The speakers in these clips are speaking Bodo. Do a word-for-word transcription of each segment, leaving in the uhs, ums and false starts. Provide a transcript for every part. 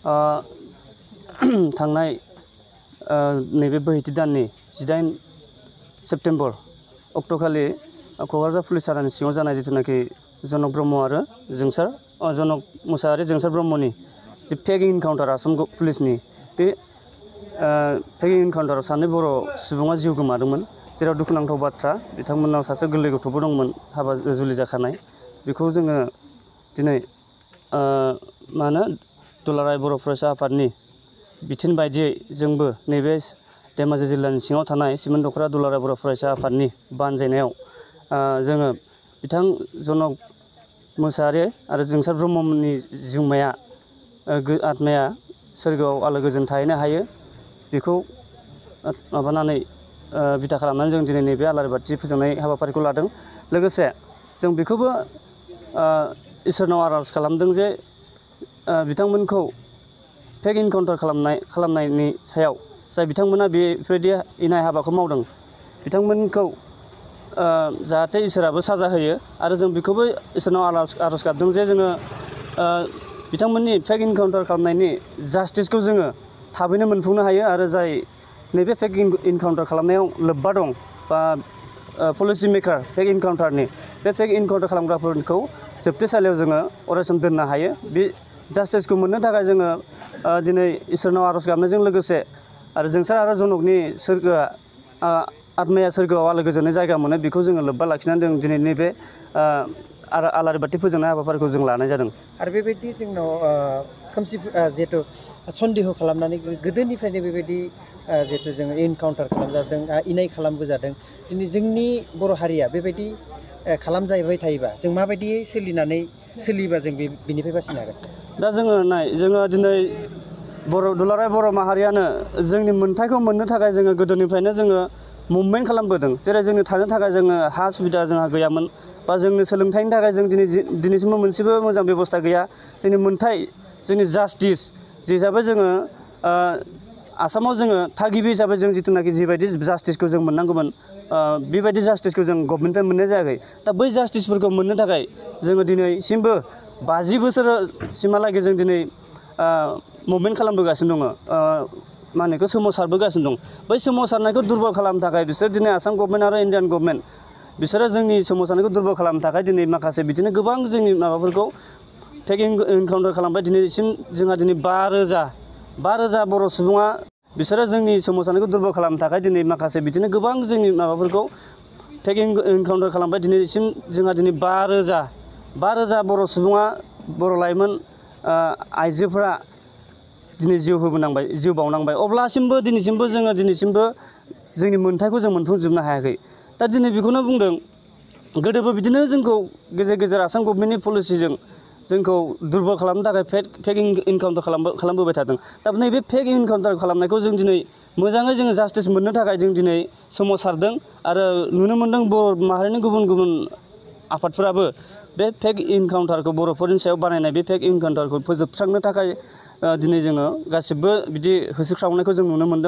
थांनाय नैबे बोहैथि दाननि जिदाइन सेप्तेम्बर अक्ट'खालि क'क्राझार पुलिस थानानि सिङाव जानाय जिथुनाखि जनक ब्रह्म आरो जोंसार जनक मोसाहारि जोंसार ब्रह्मनि जे फेक इनकाउन्टार आसाम पुलिसनि बे फेक इनकाउन्टाराव सानै बर' सुबुङा जिउ गोमादोंमोन, जेराव दुखुनांथाव बाथ्रा बिथांमोननाव सासे गोरलै गथ'बो दंमोन, हाबा जुलि जाखानाय। बेखौ जोङो दिनै मा होनो दुलाराय बर' फरायसा आफादनि बिथोन बायदियै जोंबो नैबे धेमाजि जिल्लानि सिङाव थानाय सिमोन दख'रा दुलाराय बर' फरायसा आफादनि बानजायनायाव जोङो बिथां जनक मोसाहारि आरो जोंसार ब्रह्मनि जिउमाया आत्माया सोरगोआव आलो गोजोन थाहैनो हायो, बेखौ माबानानै बिथा खालामनानै जों दिनै नैबे आलारि बाथि फोजोंनाय हाबाफारिखौ लादों। लोगोसे जों बेखौबो इसोरनाव आर'ज खालामदों जे बिथांमोनखौ फेक इनकाउन्टार खालामनाय खालामनायनि सायाव जाय बिथांमोना बेफोरबायदि इनाय हाबाखौ मावदों बिथांमोनखौ जाहाथे इसोराबो साजा होयो आरो जों बेखौबो इसोरनाव आर'ज आर'ज गाबदों जे जोङो बिथांमोननि फेक इनकाउन्टार खालामनायनि जास्टिसखौ जोङो थाबैनो मोनफुंनो हायो आरो जाय नैबे फेक इनकाउन्टार खालामनायाव लोब्बा दं बा पलिसि मेकार फेक इनकाउन्टारनि बे फेक इनकाउन्टार खालामग्राफोरखौ जोबथेसालियाव जोङो अरायसम दोननो हायो। बे जास्टिसखौ मोननो थाखाय जोङो दिनै इसोरनाव आर'ज गाबनायजों लोगोसे आरो जोंसार आरो जनकनि सोरगोआ आत्माया सोरगोआव आलो गोजोनै जायगा मोनो बेखौ जोङो लोब्बा लाखिनानै जों दिनै नैबे आरो आलारि बाथि फोजोंनाय हाबाफारिखौ जों लानाय जादों। आरो बेबायदि जोंनाव खोमसि जिहेथु सन्देह खालामनानै गोदोनिफ्रायनो बेबायदि जिहेथु जोङो इनकाउन्टार खालामजादों, इनाय खालामबोजादों, दिनै जोंनि बर' हारिया बेबायदि खालामजाबाय थायोबा जों माबायदियै सोलिनानै सोलियोबा जों बे बिनिफ्राय बासिनो हागोन? दा जोङो नाय जोङो दिनै बर' दुलाराय बर' माहारियानो जोंनि मोन्थायखौ मोननो थाखाय जोङो गोदोनिफ्रायनो जोङो मुभमेन्ट खालामबोदों। जेरै जोंनो थानो थाखाय जोङो हा सुबिदा जोंहा गैयामोन बा जोंनो सोलोंथाइनि थाखाय जों दिनै दिनैसिमबो मोनसेबो मोजां बेबस्था गैया। जोंनि मोन्थाय जोंनि जास्टिस जे हिसाबै जोङो आसामाव जोङो थागिबि हिसाबै जों जिथुनाखि जिबायदि जास्टिसखौ जों मोननांगौमोन बेबायदि जास्टिसखौ जों गभर्नमेन्टनिफ्राय मोननाय जायाखै। दा बै जास्टिसफोरखौ मोननो थाखाय जोङो दिनैसिमबो बाजि बोसोरसिमहालागै जों दिनै मुभमेन्ट खालामबोगासिनो दङ, मा होनो बेखौ सोमावसारबोगासिनो दं। बै सोमावसारनायखौ दुरबल खालामनो थाखाय बिसोर दिनै आसाम गभर्नमेन्ट आरो इण्डियान गभर्नमेन्ट बिसोरो जोंनि सोमावसारनायखौ दुरबल खालामनो थाखाय दिनै माखासे बिदिनो गोबां जोंनि माबाफोरखौ फेक इनकाउन्टार खालामबाय। दिनैसिम जोंहा दिनै बा रोजा बा रोजा बर' सुबुङा बिसोरो जोंनि सोमावसारनायखौ दुरबल खालामनो थाखाय दिनै माखासे बिदिनो गोबां जोंनि माबाफोरखौ फेक इनकाउन्टार खालामबाय। दिनैसिम जोंहा दिनै बा रोजा बा रोजा बर' सुबुङा बर' लाइमोन आइजोफोरा दिनै जिउ होबोनांबाय, जिउ बावनांबाय। अब्लासिमबो दिनैसिमबो जोङो दिनैसिमबो जोंनि मोन्थायखौ जों मोनफुंजोबनो हायाखै। दा दिनै बेखौनो बुंदों, गोदोबो बिदिनो जोंखौ गेजेर गेजेर आसाम गभर्नमेन्टनि पलिसिजों जोंखौ दुरबल खालामनो थाखाय फेक फेक इनकाउन्टार खालामबोबाय थादों। दा नैबे फेक इनकाउन्टार खालामनायखौ जों दिनै मोजाङै जोङो जास्टिस मोननो थाखाय जों दिनै सोमावसारदों आरो नुनो मोनदों बर' माहारिनि गुबुन गुबुन आफादफोराबो बे फेक इनकाउन्टारखौ बर'फोरनि सायाव बानायनाय बे फेक इनकाउन्टारखौ फोजोबस्रांनो थाखाय दिनै जोङो गासिबो बिदि होसोख्रावनायखौ जों नुनो मोनदों।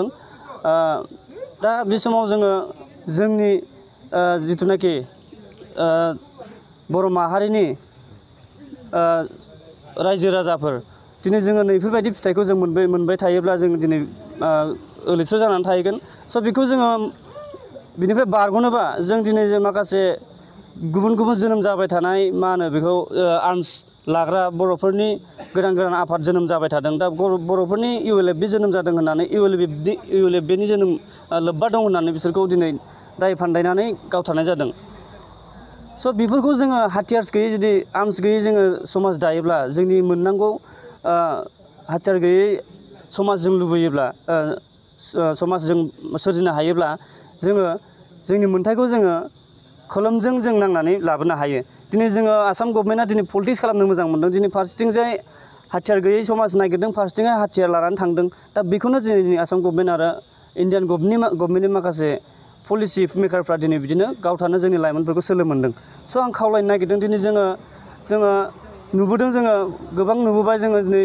दा बे समाव जोङो जोंनि जिथुनाखि बर' माहारिनि रायजो राजाफोर दिनै जोङो नैफोरबायदि फिथाइखौ जों मोनबाय मोनबाय थायोब्ला जों दिनै ओलैस्र' जानानै थाहैगोन। स' बेखौ जोङो बिनिफ्राय बारग'नोबा जों दिनै जों माखासे गुबुन गुबुन जोनोम जाबाय थानाय मा होनो बेखौ आर्मस लाग्रा बर'फोरनि गोदान गोदान आफाद जोनोम जाबाय थादों। दा बर'फोरनि इउ एल एफ बि जोनोम जादों होननानै इउ एल एफ बिनि जोनोम लोब्बा दं होननानै बिसोरखौ दिनै दाय फान्दायनानै गावथारनाय जादों। स' बेफोरखौ जोङो हाथियार्स गैयै जुदि आर्मस गैयै जोङो समाज दायोब्ला जोंनि मोननांगौ हाथियार गैयै समाज जों लुबैयोब्ला समाज जों सोरजिनो हायोब्ला जोङो जोंनि मोन्थायखौ जोङो खोलोमजों जों नांनानै लाबोनो हायो। दिनै जोङो आसाम गभर्नमेन्टआ दिनै पलिटिक्स खालामनो मोजां मोनदों। दिनै फारसेथिंजाय हाथियार गैयै समाज नागिरदों, फारसेथिंजाय हाथियार लानानै थांदों। दा बेखौनो दिनै आसाम गभर्नमेन्ट आरो इण्डियान गभर्नमेन्टनि माखासे पलिसि मेकारफ्रा दिनै बिदिनो गावथारनो जोंनि लाइमोनफोरखौ सोलो मोन्दों। स' आं खावलायनो नागिरदों दिनै जोङो जोङो नुबोदों, जोङो गोबां नुबोबाय जोङो दिनै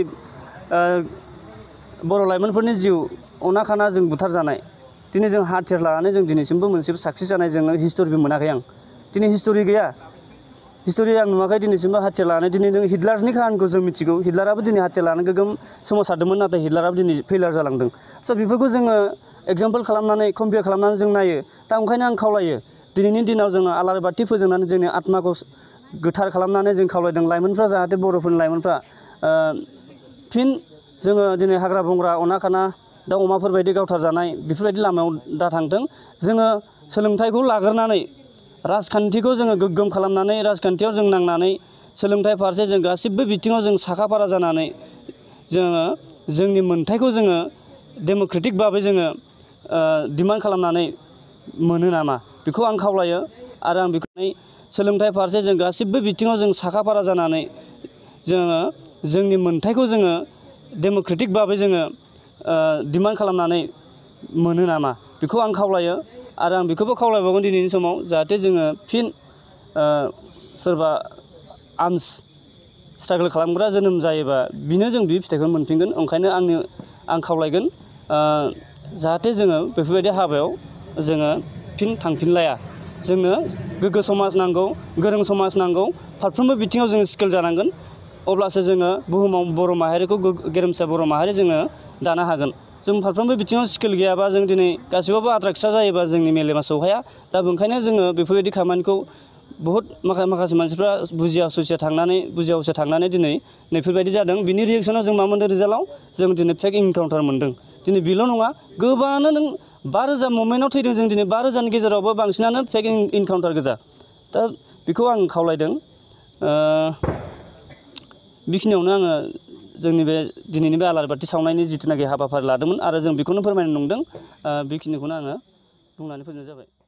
बर' लाइमोनफोरनि जिउ अनाखाना जों बुथारजानाय। दिनै जों हाथियार लानानै जों दिनैसिमबो मोनसेबो साक्सेस जानाय जोङो हिस्ट'रिबो मोनाखै आं। दिनै हिस्ट'रि गैया। हिस्ट'रि आं नुवाखै दिनैसिमबो हाथियार लानानै दिनै नों हिटलारनि खाहानिखौ जों मिथिगौ हिटलाराबो दिनै हाथियार लानानै गोगोम सोमावसारदोंमोन नाथाय हिटलाराबो दिनै फेइलार जालांदों स' बेफोरखौ जोङो एगजामपोल खालामनानै कम्पेयार खालामनानै जों नायो दा ओंखायनो आं खावलायो दिनैनि दिनाव जोङो आलारि बाथि फोजोंनानै जोंनि आत्माखौ गोथार खालामनानै जों खावलायदों लाइमोनफ्रा जाहाथे बर'फोरनि लाइमोनफ्रा फिन जोङो दिनै हाग्रा बंग्रा अना खाना दाउ अमाफोर बायदि गावथार जानाय बेफोरबायदि लामायाव दा थांथों जोङो सोलोंथाइखौ लाग्रोनानै राजखान्थिखौ जोङो गोग्गोम खालामनानै राजखान्थियाव जों नांनानै सोलोंथाइ फारसे जों गासिबो बिथिङाव जों साखाफारा जानानै जोङो जोंनि मोन्थाइखौ जोङो डेम'क्रेटिक भाबै जोङो डिमान्ड खालामनानै मोनो नामा बेखौ आं खावलायो आरो आं बेखौ सोलोंथाइ फारसे जों गासिबो बिथिङाव जों साखाफारा जानानै जोङो जोंनि मोन्थाइखौ जोङो डेम'क्रेटिक भाबै जोङो डिमान्ड खालामनानै मोनो नामा बेखौ आं खावलायो आरो आं बेखौबो खावलायबावगोन दिनैनि समाव जाहाथे जोङो फिन सोरबा आर्मस स्ट्रागल खालामग्रा जोनोम जायोबा बिनो जों बे फिथाइखौ मोनफिनगोन ओंखायनो आंनि आं खावलायगोन जाहाथे जोङो बेफोरबायदि हाबायाव जोङो फिन थांफिनलाया जोंनो गोग्गो समाज नांगौ गोरों समाज नांगौ फारफ्रोमबो बिथिङाव जोङो स्किल जानांगोन अब्लासो जोङो बुहुमाव बर' माहारिखौ गेरेमसा बर' माहारि जोङो दानो हागोन जों फारफ्रोमबो बिथिङाव स्किल गैयाबा जों दिनै गासैबाबो आद्रा खिस्रा जायोबा जोंनि मेलेमा सौहाया दा ओंखायनो जोङो बेफोरबायदि खामानिखौ बहुत माखासे माखासे मानसिफ्रा बुजिया सुजिया थांनानै बुजिया हुसिया थांनानै दिनै नैफोरबायदि जादों बिनि रिएक्सनाव जों मा मोनदों रिजाल्टआव जों दिनै फेक इनकाउन्टार मोनदों दिनै बेल' नङा गोबाङानो नों बा रोजा मुभमेन्टआव थैदों जों दिनै बा रोजानि गेजेरावबो बांसिनानो फेक इनकाउन्टार गोजा दा बेखौ आं खावलायदों बेखिनियावनो आङो जोंनि बे दिनैनि बे आलारि बाथि सावनायनि जिथुनाखि हाबाफारि लादोंमोन आरो जों बेखौनो फोरमायनो नंदों बेखिनिखौनो आङो बुंनानै फोजोबनाय जाबाय